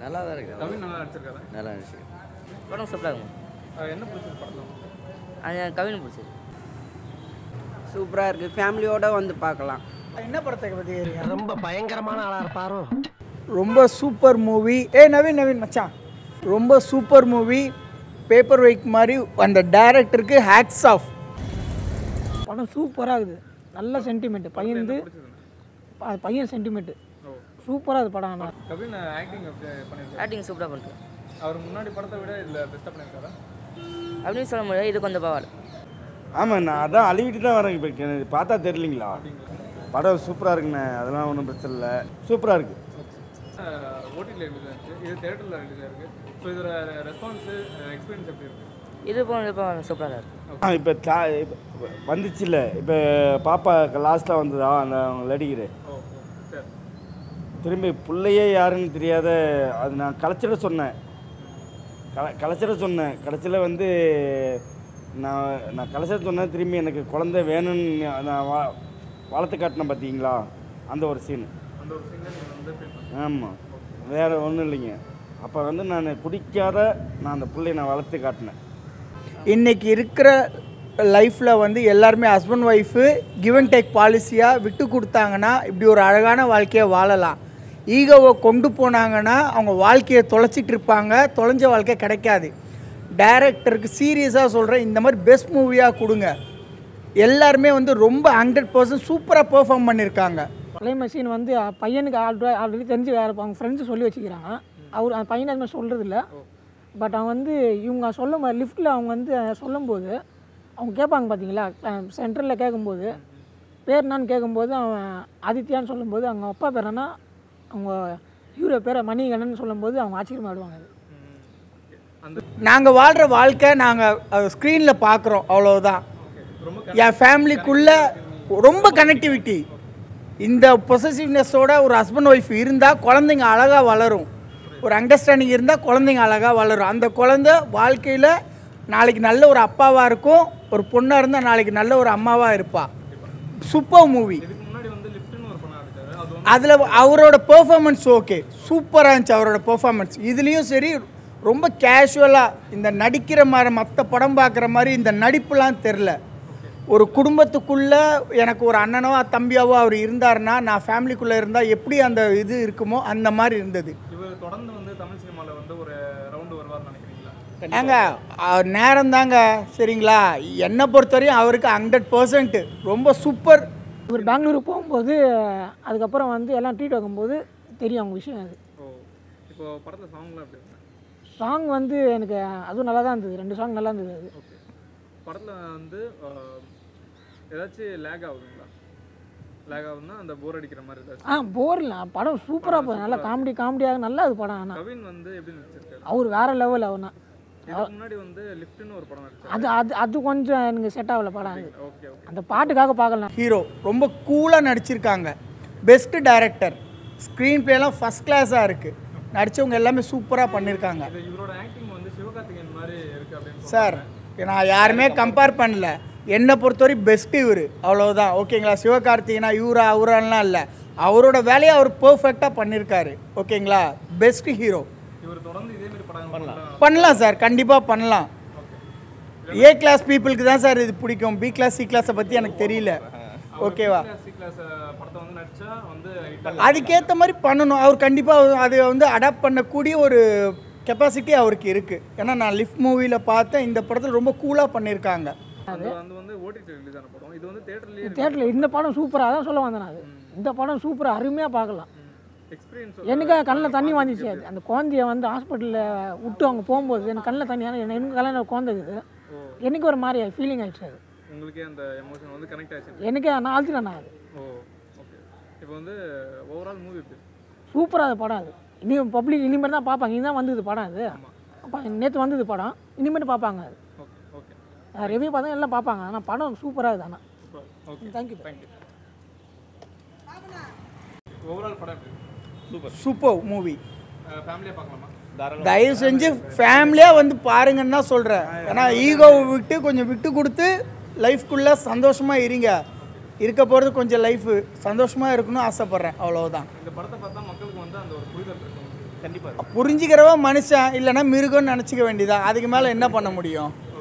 நல்லா தான் இருக்கு. கவின் நல்லா நடிச்சிருக்காரு. நல்லா நடிச்சிருக்கு. படம் சூப்பராக இருக்கும். என்ன பிடிச்சது படத்தில்? அது கவின் பிடிச்சது. சூப்பராக இருக்குது. ஃபேமிலியோடு வந்து பார்க்கலாம். என்ன படத்தை பற்றி ரொம்ப பயங்கரமான ஆளாக இருப்பாரோ. ரொம்ப சூப்பர் மூவி. நவீன் மச்சான், ரொம்ப சூப்பர் மூவி. பேப்பர் வெயிட் மாதிரி அந்த டைரக்டருக்கு ஹேட்ஸ் ஆஃப். படம் சூப்பராக இருக்குது. நல்ல சென்டிமெண்ட். பையன் சென்டிமெண்ட்டு சூப்பராக இருக்குது படம். ஆனால் கவின் ஆக்டிங் சூப்பராக பண்ணிட்டு அவர் முன்னாடி படத்தை விட இதில் பெஸ்ட்டாக பண்ணியிருக்காரா அப்படின்னு சொல்ல முடியாது. இது கொஞ்சம் பரவாயில்ல. ஆமாம், நான் அதான் அழுவிட்டு தான் வரேன். இப்போ எனக்கு பார்த்தா தெரியலிங்களா, படம் சூப்பராக இருக்குண்ணே. அதெல்லாம் ஒன்றும் பிரச்சனை இல்லை, சூப்பராக இருக்குது. ஓடிடியில் ரிலீஸ் ஆச்சு, இது தேட்டரில் ரிலீஸ் ஆயிருக்கு. ஸோ இதோட ரெஸ்பான்ஸு எக்ஸ்பீரியன்ஸ் எப்படி இருக்குது? இது போன சூப்பராக இருக்குது. இப்போ வந்துச்சு இல்லை, இப்போ பாப்பா லாஸ்ட்டாக வந்ததா அந்த அவங்க நடிகர் திரும்பி பிள்ளையே யாருன்னு தெரியாத அது நான் கலைச்சிட சொன்னேன். கடைசியில் வந்து நான் கலைச்சிட சொன்னேன். திரும்பி எனக்கு குழந்தை வேணும்னு நான் வளர்த்து காட்டினேன் பார்த்தீங்களா, அந்த ஒரு சீன். ஆமாம், வேறு ஒன்றும் இல்லைங்க. அப்போ வந்து நான் குடிக்காத நான் அந்த பிள்ளையை நான் வளர்த்து காட்டினேன். இன்றைக்கி இருக்கிற லைஃப்பில் வந்து எல்லாருமே husband wife give and take பாலிசியாக விட்டு கொடுத்தாங்கன்னா இப்படி ஒரு அழகான வாழ்க்கையை வாழலாம். ஈகோவை கொண்டு போனாங்கன்னா அவங்க வாழ்க்கையை தொலைச்சிட்டு இருப்பாங்க. தொலைஞ்ச வாழ்க்கை கிடைக்காது. டைரக்டருக்கு சீரியஸாக சொல்கிறேன், இந்த மாதிரி பெஸ்ட் மூவியாக கொடுங்க. எல்லாருமே வந்து ரொம்ப 100% சூப்பராக பெர்ஃபார்ம் பண்ணியிருக்காங்க. பழைய மெஷின் வந்து பையனுக்கு ஆல்ரெடி தெரிஞ்சு வேறு அவங்க ஃப்ரெண்ட்ஸு சொல்லி வச்சுக்கிறாங்க. அவர் அந்த பையனை அதுமாதிரி சொல்கிறது இல்லை. பட் அவன் வந்து இவங்க சொல்லும் லிஃப்ட்டில் அவங்க வந்து சொல்லும்போது அவங்க கேட்பாங்க பார்த்தீங்களா, சென்டரில் கேட்கும்போது பேர் என்னான்னு கேட்கும்போது அவன் ஆதித்யான்னு சொல்லும்போது அவங்க அப்பா பேர் என்ன, அவங்க ஹீரோ பேரை மணிகண்டன் சொல்லும்போது அவங்க ஆச்சரியமாடுவாங்க. நாங்கள் வாழ்கிற வாழ்க்கை நாங்கள் ஸ்க்ரீனில் பார்க்குறோம், அவ்வளோதான். என் ஃபேமிலிக்குள்ளே ரொம்ப கனெக்டிவிட்டி. இந்த பொசசிவ்னஸோட ஒரு ஹஸ்பண்ட் ஒய்ஃப் இருந்தால் குழந்தைங்க அழகாக வளரும். ஒரு அண்டர்ஸ்டாண்டிங் இருந்தால் குழந்தைங்க அழகாக வளரும். அந்த குழந்தை வாழ்க்கையில் நாளைக்கு நல்ல ஒரு அப்பாவாக இருக்கும். ஒரு பொண்ணாக இருந்தால் நாளைக்கு நல்ல ஒரு அம்மாவாக இருப்பாள். Super movie. அதில் அவரோட பெர்ஃபார்மன்ஸ் ஓகே, சூப்பராக இருந்துச்சு அவரோட பெர்ஃபார்மன்ஸ். இதுலேயும் சரி, ரொம்ப கேஷுவலாக இந்த நடிக்கிற மாதிரி மற்ற படம் பார்க்குற மாதிரி இந்த நடிப்புலாம் தெரில. ஒரு குடும்பத்துக்குள்ளே எனக்கு ஒரு அண்ணனோ தம்பியாவோ அவர் இருந்தார்னா, நான் ஃபேமிலிக்குள்ளே இருந்தால் எப்படி அந்த இது இருக்குமோ அந்த மாதிரி இருந்தது. இவர் தொடர்ந்து வந்து தமிழ் சினிமாவில் வந்து ஒரு ரவுண்டு வருவார்னு நினைக்கிறீங்களா? ஏங்க நேரம் தாங்க, சரிங்களா. என்னை பொறுத்தவரையும் அவருக்கு 100% ரொம்ப சூப்பர். இவர் பெங்களூருக்கு போகும்போது அதுக்கப்புறம் வந்து எல்லாம் ட்ரீட் வைக்கும்போது தெரியும் அவங்க விஷயம். அது இப்போ படத்தில் சாங்லாம் எப்படி இருக்கு? சாங் வந்து எனக்கு அதுவும் நல்லா தான் இருந்தது. 2 சாங் நல்லா இருந்தது. அது ஓகே. படத்தில் வந்து ஏதாச்சும் லேக் ஆகுதுங்களா? லேக் ஆகுதுன்னா அந்த போர் அடிக்கிற மாதிரி ஏதாச்சும்? போர் இல்லை, படம் சூப்பராக போகுது. நல்லா காமெடியாக நல்லா அது படம். ஆனால் கவின் வந்து எப்படி நடிச்சிருக்காரு? அவர் வேறு லெவல். அவனா முன்னாடி வந்து லிஃப்ட்னு ஒரு படம் நடிச்சாரு. அது கொஞ்சம் எனக்கு செட் ஆகல படம். அது ஓகே ஓகே. அந்த பாட்டுக்காக பார்க்கலாம். ஹீரோ ரொம்ப கூலாக நடிச்சிருக்காங்க. Best director. ஸ்க்ரீன் பிளேலாம் ஃபஸ்ட் கிளாஸாக இருக்குது. நடித்தவங்க எல்லாமே சூப்பராக பண்ணியிருக்காங்க. இவரோட ஆக்டிங் வந்து சிவகார்த்திகேயன் மாதிரி இருக்குது அப்படின்னு சார். நான் யாருமே கம்பேர் பண்ணல. என்னை பொறுத்தவரை பெஸ்ட்டு இவர், அவ்வளோதான். ஓகேங்களா. சிவகார்த்திகேயனா இவரா அவரான்லாம் இல்லை, அவரோட வேலையை அவர் பர்ஃபெக்டாக பண்ணியிருக்காரு. ஓகேங்களா. Best hero. இவர் தொடர்ந்து இதே மாதிரி படம் பண்ணலாம் சார், கண்டிப்பாக பண்ணலாம். ஏ கிளாஸ் பீப்புளுக்கு தான் சார் இது பிடிக்கும். பி கிளாஸ் சி கிளாஸை பற்றி எனக்கு தெரியல. ஓகேவா. அதுக்கேற்ற மாதிரி பண்ணணும். அவர் கண்டிப்பாக அதை வந்து அடாப்ட் பண்ணக்கூடிய ஒரு கெப்பாசிட்டி அவருக்கு இருக்குது. ஏன்னா நான் லிஃப்ட் மூவியில் பார்த்தேன், இந்த படத்தில் ரொம்ப கூலாக பண்ணியிருக்காங்க. தேட்டரில் இந்த படம் சூப்பராக தான் சொல்ல வந்தேன். அது இந்த படம் சூப்பராக அருமையாக பார்க்கலாம். எனக்கு கண்ணில் தண்ணி வந்துச்சு. அது அந்த குழந்தைய வந்து ஹாஸ்பிட்டலில் விட்டு அவங்க போகும்போது எனக்கு கண்ணில் தண்ணி. எனக்கு கல்யாணம் குழந்தை இருக்குது. எனக்கு ஒரு மாதிரி ஃபீலிங் ஆகிடுச்சு. அது உங்களுக்கு அந்த எமோஷன் வந்து கனெக்ட் ஆச்சு? எனக்கு நான் அழுத்தினேன். அது இப்போ வந்து ஓவரால் மூவி சூப்பராக அது படம். அது பப்ளிக் இனிமேல் தான் பார்ப்பாங்க. இனி தான் வந்தது படம். அது அப்போ நேற்று வந்தது படம். இனிமேட்டு பார்ப்பாங்க. அது ரிவ்யூ பார்த்தா எல்லாம் பார்ப்பாங்க. ஆனால் படம் சூப்பராக இருக்குது. ஆனால் தேங்க்யூ. ஓவரால் படம் சூப்பர் மூவி. ஃபேமிலியாக பார்க்கலாமா? தயவு செஞ்சு ஃபேமிலியாக வந்து பாருங்கன்னு தான் சொல்கிறேன். ஏன்னா ஈகோவை விட்டு கொஞ்சம் விட்டு கொடுத்து லைஃப்குள்ளே சந்தோஷமாக இருங்க. இருக்க போகிறது கொஞ்சம் லைஃபு சந்தோஷமாக இருக்கணும்னு ஆசைப்பட்றேன், அவ்வளோதான். இந்த படத்தை பார்த்தா மக்களுக்கு வந்து அந்த ஒரு புரிதல் இருக்கும். கண்டிப்பாக புரிஞ்சுக்கிறவன் மனுஷன், இல்லைன்னா மிருகம்னு நினச்சிக்க வேண்டியதான். அதுக்கு மேலே என்ன பண்ண முடியும்?